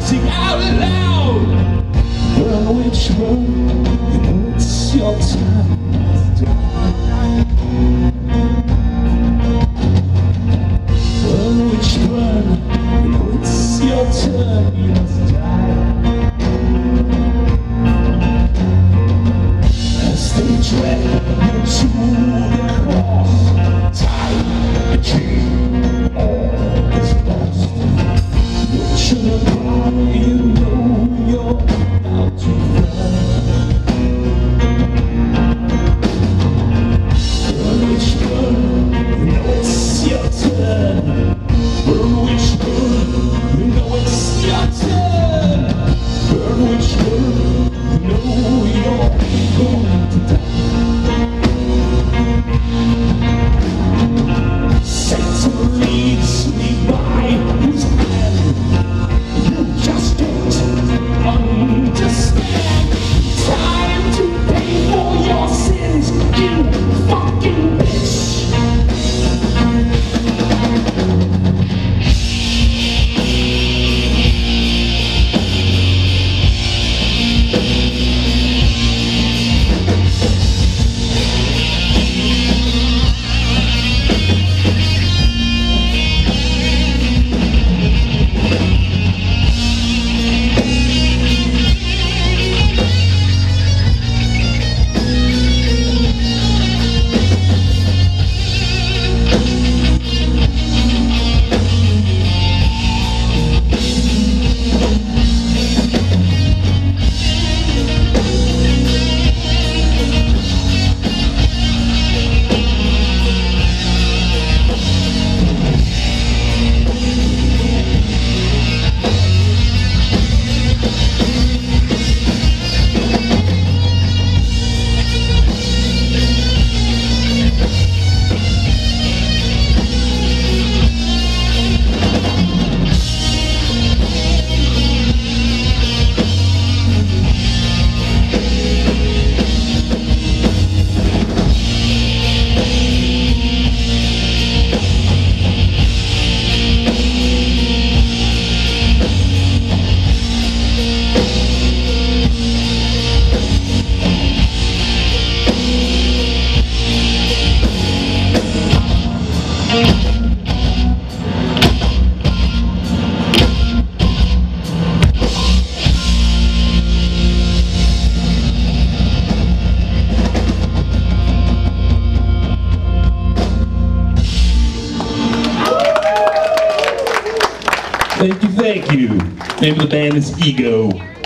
sing out loud. Burn witch burn, you know it's your time. Burn witch burn, you know it's your turn. You must die. As they drag you to the cross, time and king, all is lost. Witch in the ground, you know you're about to fly. Burn witch burn, you know it's your turn. Burn witch burn, you know it's your turn. Burn witch burn, you know you're going to die. Satan leads me by his hand. You just don't understand. Time to pay for your sins, you fucking bitch. Thank you. Name of the band is Ego.